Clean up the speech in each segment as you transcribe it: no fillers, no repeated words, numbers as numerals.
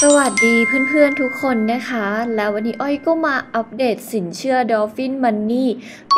สวัสดีเพื่อนๆทุกคนนะคะแล้ววันนี้อ้อยก็มาอัปเดตสินเชื่อ Dolphin Money ปี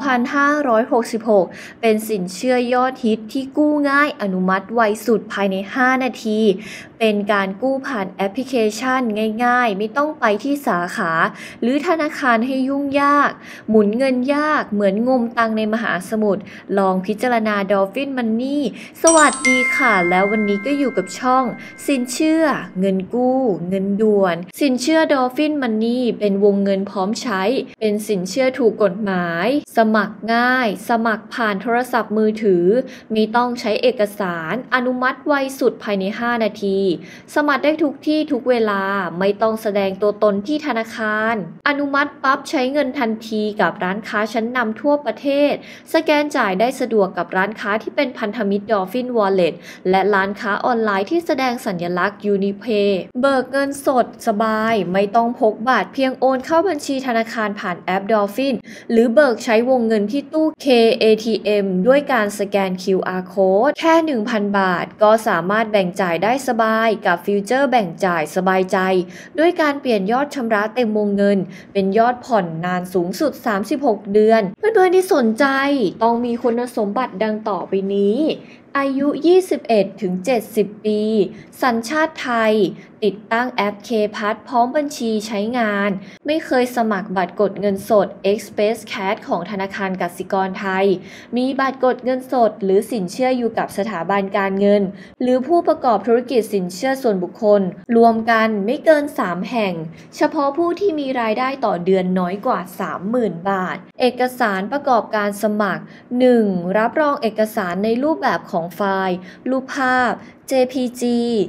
2566 เป็นสินเชื่อยอดฮิตที่กู้ง่ายอนุมัติไวสุดภายใน 5 นาที เป็นการกู้ผ่านแอปพลิเคชันง่ายๆไม่ต้องไปที่สาขาหรือธนาคารให้ยุ่งยากหมุนเงินยากเหมือนงมตังในมหาสมุทรลองพิจารณา Dolphin Money สวัสดีค่ะแล้ววันนี้ก็อยู่กับช่องสินเชื่อเงินกู้เงินด่วนสินเชื่อ Dolphin Money เป็นวงเงินพร้อมใช้เป็นสินเชื่อถูกกฎหมายสมัครง่ายสมัครผ่านโทรศัพท์มือถือไม่ต้องใช้เอกสารอนุมัติไวสุดภายใน 5 นาทีสมัครได้ทุกที่ทุกเวลาไม่ต้องแสดงตัวตนที่ธนาคารอนุมัติปั๊บใช้เงินทันทีกับร้านค้าชั้นนำทั่วประเทศสแกนจ่ายได้สะดวกกับร้านค้าที่เป็นพันธมิตร Dolphin Wallet และร้านค้าออนไลน์ที่แสดงสัญลักษณ์ UniPay เบิกเงินสดสบายไม่ต้องพกบัตรเพียงโอนเข้าบัญชีธนาคารผ่านแอป Dolphin หรือเบิกใช้วงเงินที่ตู้ KATM ด้วยการสแกน QR Code แค่ 1,000 บาทก็สามารถแบ่งจ่ายได้สบายกับฟิวเจอร์แบ่งจ่ายสบายใจด้วยการเปลี่ยนยอดชำระเต็มวงเงินเป็นยอดผ่อนนานสูงสุด 36 เดือนเพื่อนๆที่สนใจต้องมีคุณสมบัติดังต่อไปนี้อายุ 21-70 ปี สัญชาติไทย ติดตั้งแอป K-Pass พร้อมบัญชีใช้งาน ไม่เคยสมัครบัตรกดเงินสด Express Cash ของธนาคารกสิกรไทย มีบัตรกดเงินสดหรือสินเชื่ออยู่กับสถาบันการเงิน หรือผู้ประกอบธุรกิจสินเชื่อส่วนบุคคล รวมกันไม่เกิน 3 แห่ง เฉพาะผู้ที่มีรายได้ต่อเดือนน้อยกว่า 30,000 บาท เอกสารประกอบการสมัคร 1. รับรองเอกสารในรูปแบบของไฟล์รูปภาพ JPG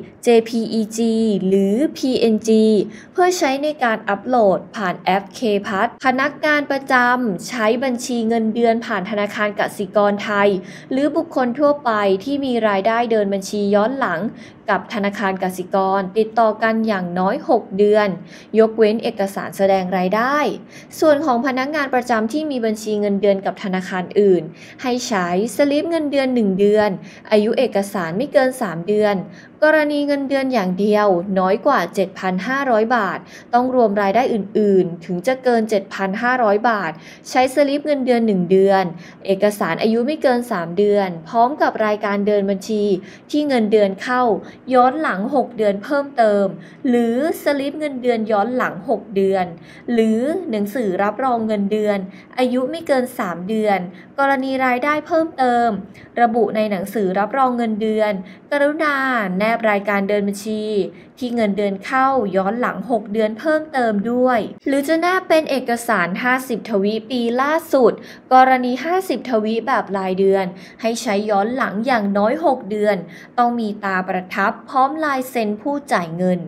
JPEG หรือ PNG เพื่อใช้ในการอัปโหลดผ่านแอป K-Pass พนักงานประจำใช้บัญชีเงินเดือนผ่านธนาคารกสิกรไทยหรือบุคคลทั่วไปที่มีรายได้เดินบัญชีย้อนหลังกับธนาคารกสิกรติดต่อกันอย่างน้อย 6 เดือนยกเว้นเอกสารแสดงรายได้ส่วนของพนักงานประจำที่มีบัญชีเงินเดือนกับธนาคารอื่นให้ใช้สลิปเงินเดือน 1 เดือนอายุเอกสารไม่เกิน 3 เดือนกรณีเงินเดือนอย่างเดียวน้อยกว่า 7,500 บาทต้องรวมรายได้อื่นๆถึงจะเกิน 7,500 บาทใช้สลิปเงินเดือน 1 เดือนเอกสารอายุไม่เกิน 3 เดือนพร้อมกับรายการเดินบัญชีที่เงินเดือนเข้าย้อนหลัง 6 เดือนเพิ่มเติมหรือสลิปเงินเดือนย้อนหลัง 6 เดือนหรือหนังสือรับรองเงินเดือนอายุไม่เกิน 3 เดือนกรณีรายได้เพิ่มเติมระบุในหนังสือรับรองเงินเดือนกรุณาแนบรายการเดินบัญชีที่เงินเดือนเข้าย้อนหลัง 6 เดือนเพิ่มเติมด้วยหรือจะแนบเป็นเอกสาร 50 ทวีปีล่าสุดกรณี 50 ทวีแบบรายเดือนให้ใช้ย้อนหลังอย่างน้อย 6 เดือนต้องมีตาประทับพร้อมลายเซ็นผู้จ่ายเงิน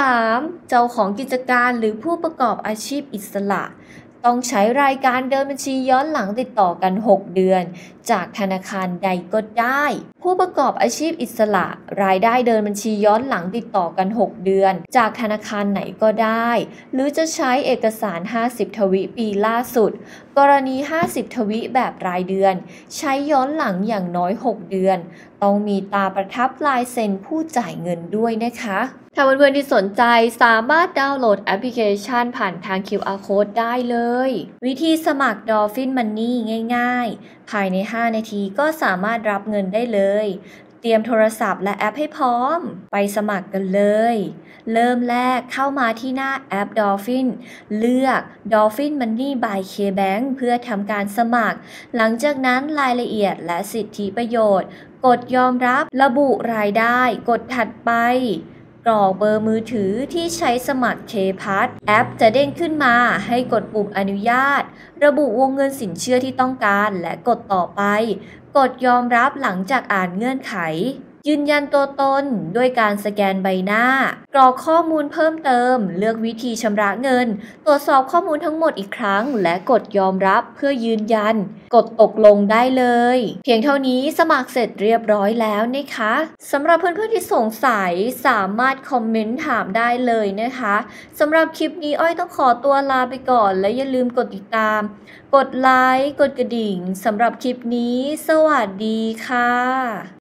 3. เจ้าของกิจการหรือผู้ประกอบอาชีพอิสระต้องใช้รายการเดินบัญชีย้อนหลังติดต่อกัน 6 เดือนจากธนาคารใดก็ได้ผู้ประกอบอาชีพอิสระรายได้เดินบัญชีย้อนหลังติดต่อกัน 6 เดือนจากธนาคารไหนก็ได้หรือจะใช้เอกสาร 50 ทวีปีล่าสุดกรณี 50 ทวีแบบรายเดือนใช้ย้อนหลังอย่างน้อย 6 เดือนต้องมีตาประทับลายเซ็นผู้จ่ายเงินด้วยนะคะถ้าเพื่อนๆที่สนใจสามารถดาวน์โหลดแอปพลิเคชันผ่านทาง QR Code ได้เลยวิธีสมัคร Dolphin Money ง่ายๆภายใน 5 นาทีก็สามารถรับเงินได้เลยเตรียมโทรศัพท์และแอปให้พร้อมไปสมัครกันเลยเริ่มแรกเข้ามาที่หน้าแอป Dolphin เลือก Dolphin Money by KBank เพื่อทำการสมัครหลังจากนั้นรายละเอียดและสิทธิประโยชน์กดยอมรับระบุรายได้กดถัดไปกรอกเบอร์มือถือที่ใช้สมัคร K-Pass แอปจะเด้งขึ้นมาให้กดปุ่มอนุญาตระบุวงเงินสินเชื่อที่ต้องการและกดต่อไปกดยอมรับหลังจากอ่านเงื่อนไขยืนยันตัวตนด้วยการสแกนใบหน้ากรอกข้อมูลเพิ่มเติมเลือกวิธีชำระเงินตรวจสอบข้อมูลทั้งหมดอีกครั้งและกดยอมรับเพื่อยืนยันกดตกลงได้เลยเพียงเท่านี้สมัครเสร็จเรียบร้อยแล้วนะคะสำหรับเพื่อนๆที่สงสัยสามารถคอมเมนต์ถามได้เลยนะคะสำหรับคลิปนี้อ้อยต้องขอตัวลาไปก่อนและอย่าลืมกดติดตามกดไลค์กดกระดิ่งสำหรับคลิปนี้สวัสดีค่ะ